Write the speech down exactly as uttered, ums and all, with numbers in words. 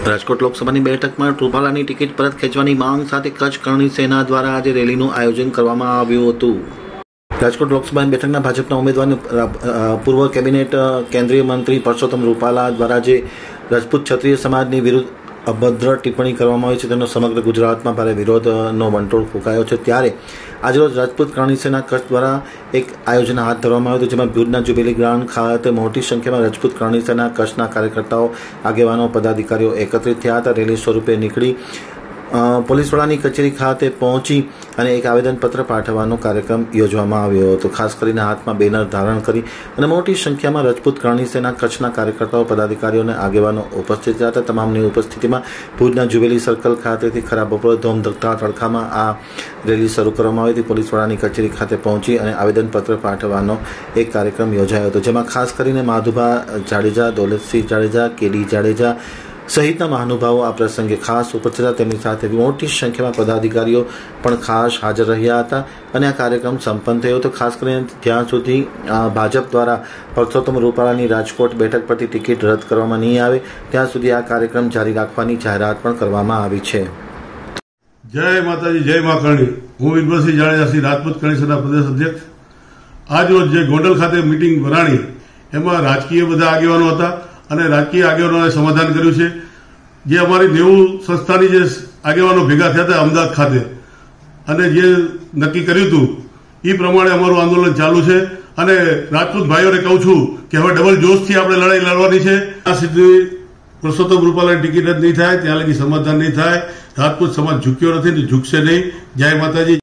રાજકોટ લોકસભાની બેઠકમાં રૂપાલાની ટિકિટ પરત ખેંચવાની માંગ સાથે કચ્છ કરણી સેના દ્વારા આજે રેલીનું આયોજન કરવામાં આવ્યું હતું। રાજકોટ લોકસભાની બેઠકના ભાજપના ઉમેદવારને પૂર્વ કેબિનેટ કેન્દ્રીય મંત્રી પરસોત્તમ રૂપાલા દ્વારા જે રાજપૂત ક્ષત્રિય સમાજની વિરુદ્ધ અભદ્ર ટિપ્પણી કરવામાં આવી છે તેનો સમગ્ર ગુજરાતમાં ભારે વિરોધનો વંટોળ ફૂંકાયો છે। ત્યારે આજરોજ રાજપૂત કરણી સેના કચ્છ દ્વારા એક આયોજન હાથ ધરવામાં આવ્યું હતું, જેમાં ભુજના જ્યુબિલી ગ્રાઉન્ડ ખાતે મોટી સંખ્યામાં રાજપૂત કરણી સેના કચ્છના કાર્યકર્તાઓ, આગેવાનો, પદાધિકારીઓ એકત્રિત થયા હતા। રેલી સ્વરૂપે નીકળી પોલીસ વડાની કચેરી ખાતે પહોંચી અને એક આવેદનપત્ર પાઠવવાનો કાર્યક્રમ યોજવામાં આવ્યો હતો। ખાસ કરીને હાથમાં બેનર ધારણ કરી અને મોટી સંખ્યામાં રાજપૂત કરણી સેના કચ્છના કાર્યકર્તાઓ, પદાધિકારીઓ અને આગેવાનો ઉપસ્થિત હતા। તમામની ઉપસ્થિતિમાં ભુજના જ્યુબિલી સર્કલ ખાતેથી ખરા બપોરે ધોમધખતા તડકામાં આ રેલી શરૂ કરવામાં આવી હતી। પોલીસ વડાની કચેરી ખાતે પહોંચી અને આવેદનપત્ર પાઠવવાનો એક કાર્યક્રમ યોજાયો હતો, જેમાં ખાસ કરીને માધુભા જાડેજા, દોલતસિંહ જાડેજા, કેડી જાડેજા સહિતના મહાનુભાવો આ પ્રસંગે ખાસ ઉપસ્થિત હતા। તેમની સાથે મોટી સંખ્યામાં પદાધિકારીઓ પણ ખાસ હાજર રહ્યા હતા અને આ કાર્યક્રમ સંપન્ન થયો હતો। ખાસ કરીને જ્યાં સુધી ભાજપ દ્વારા પરસોત્તમ રૂપાલાની રાજકોટ બેઠક પરથી ટિકિટ રદ કરવામાં નહીં આવે ત્યાં સુધી આ કાર્યક્રમ જારી રાખવાની જાહેરાત પણ કરવામાં આવી છે। જય માતાજી, જય મા કરણી। હું વિરમસિંહ જાડેજા, શ્રી રાજપૂત કરણી સેના પ્રદેશ અધ્યક્ષ। આજ રોજ જે ગોંડલ ખાતે મીટિંગ ભરાણી, એમાં રાજકીય બધા આગેવાનો હતા અને રાજકીય આગેવાનોએ સમાધાન કર્યું છે। જે અમારી નેવું સંસ્થાની જે આગેવાનો ભેગા થયા હતા અમદાવાદ ખાતે અને જે નક્કી કર્યું હતું એ પ્રમાણે અમારું આંદોલન ચાલુ છે અને રાજપૂત ભાઈઓને કહું છું કે હવે ડબલ જોશથી આપણે લડાઈ લડવાની છે। ત્યાં સુધી પરસોત્તમ રૂપાલાની ટિકિટ જ નહીં થાય, ત્યાં લગી સમાધાન નહીં થાય। રાજપૂત સમાજ ઝૂક્યો નથી ને ઝૂકશે નહીં। જય માતાજી।